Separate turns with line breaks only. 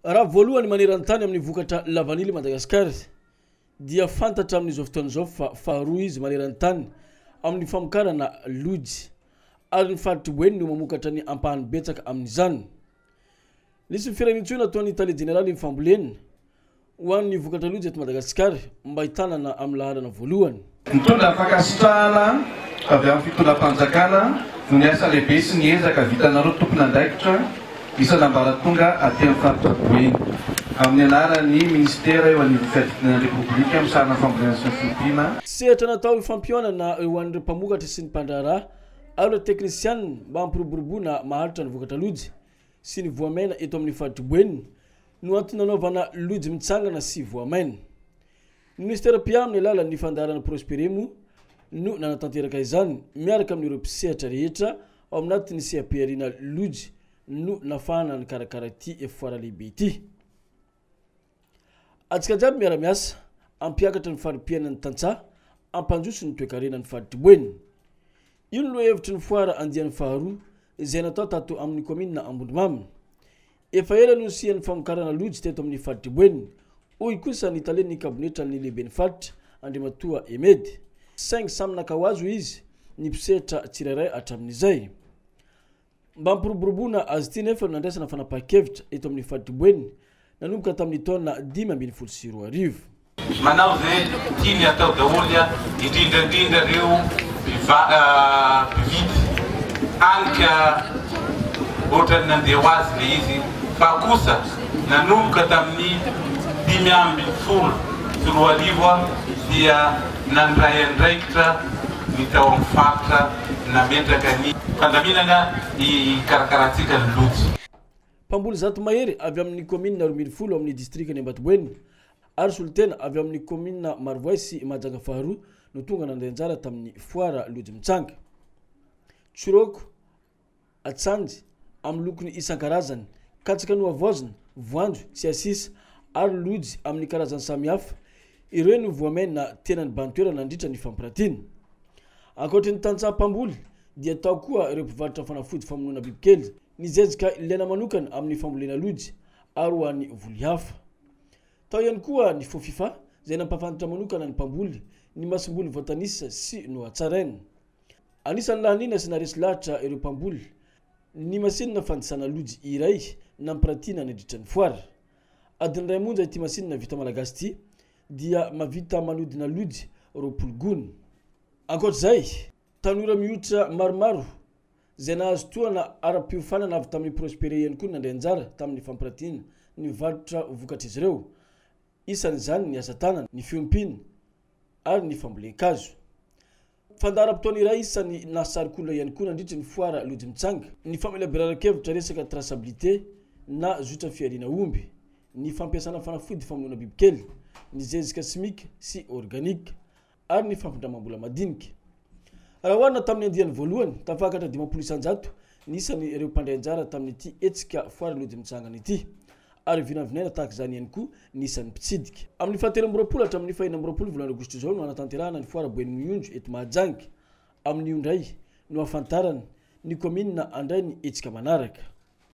Raha voalohany maneran-tany amin'ny vokatra lavanily Madagasikara dia fantatra amin'izao fotoana izao fa faharoa izy maneran-tany amin'ny famokarana lojy ary ny faritry boeny no mamokatra ny ampahany betsaka amin'izany. Nisy firenentsona ataon'ny Italie Générale ny fambolena ho an'ny vokatra lojy eto Madagasikara mba hitanana amin'ny laharana voalohany.
Mitondra fankasitrahana avy amin'ny fitondram-panjakana no ny asa lehibe sy ny ezaka vitanareo tompon'andraikitra isan'ambaratonga aty amin'ny faritra boeny amin'ny anaran'ny ministera eo anivon'ny fiadikana repoblika amin'ny sarina fambolena sy ny fiompiana.
Sehatra natao ifampianana eo an'ireo mpamokatra sy ny mpandraharaha ary ireo teknisianina mba hampiroboroboana maharitra ny vokatra lojy sy ny voamaina eto amin'ny faritry boeny no antony nanaovana lojy mitsangana sy voamaina. Ny ministera pia amin'ny alalan'ny fandaharana Prosperemo no nanatanteraka izany miaraka amin'ireo mpisehatra rehetra ao anatin'ny CAPRina lojy no nafahana ny karakara ity foara lehibe ity. Atsika jiaby miara-miasa ampiakatra ny farim-piainan'ny tantsaha ampanjoso ny toe-karena ny faritry boeny. Io no hevitry ny foara andian'ny faharoa izay natao tato amin'ny komina Ambondimamy. Efa ela no nisian'ny famokarana lojy teto amin'ny faritry boeny. Hoy kosa ny talen'ny kabinetra ny lehiben'ny faritra Andriamatoa Emedy. Saingy samy nakahoazo izy ny mpisehatra tsirairay hatramin'izay. Mba hampiroboroboana azy ity nefa nandraisana fanapahan-kevitra eto amin'ny faritry boeny nanomboka tamin'ny taona 2024.
Manao zay tiany atao daholo indrindrandrindra reo mpividy alika ohatrany nandeha ho azy le izy fa kosa nanomboka tamin'ny 2024 dia nandray andraikitra ny tao amin'ny faritra nametraka ny fandaminana ikarakarantsika ny lojy.
Mpamboly zato mahery avy amin'ny komina Romiryfolo amin'ny distrikany Ambatoboeny ary solitena avy amin'ny komina Marovoay sy Mahajanga faharoa no tonga nandeha anjara tamin'ny foara lojy mitsanga. Tsoroko, atsanjy amin'ny lokony isan-karazany, katsaka no avoazina, voanjo, tsy asisa ary lojy amin'ny karazany samihafa. Ireo no voamaina tena ny bantoerana nandritra ny fampiratiana. Ankoatry ny tantsaha-mpamboly dia tao koa ireo mpivarotra fanafody famonoana bibikely nijejika ilaina manokana amin'ny fambolena lojy ary ho an'ny voly hafa. Tao ihany koa ny fofifa izay nampafantatra manokana ny mpamboly ny masimboly voatanisa sy no hatsaraina. Anisan'ny lahanina sy naresy lahatra ireo mpamboly ny masinina fandisana lojy iray nampiratiana nandritra ny foara. Adiny ray monja ity masinina vita malagasy ity dia mavita manodina lojy 20 gony. Ankoatr'izay, tanora mihoatra maromaro izay nahazo toana ara-piofanana avy tamin'ny Prospere ihany koa nandray anjara tamin'ny fampiratiana ny varotra vokatra izy ireo. Isan'izany ny asa tanana, ny fiompiana ary ny fambolen-kazo. Fandaharam-potoana iray isan'ny nasarokolona ihany koa nandritra ny foara lojy mitsanga ny famelaberan-kevitra resaka traçabilité na zotra fiariana omby, ny fampiasana fanafody famonoana bibikely, ny zezika simika sy organika ary ny fampindramam-bola madinika. Raha hoanina tamin'ny andiany voalohany tafakatra 50 isanjato nisany ireo mpandray anjara tamin'ity etsika foara lojy mitsangana ity ary vinavinaina tahaka izany ihany koa nisan'ny mpitsidika. Amin'ny 17 hatramin'ny 24 volana aogositra izao no anatanterahana ny foara boeny mionjo eto Mahajanga. Amin'io ndray no ahafantarana ny komina andray ny etsika manaraka.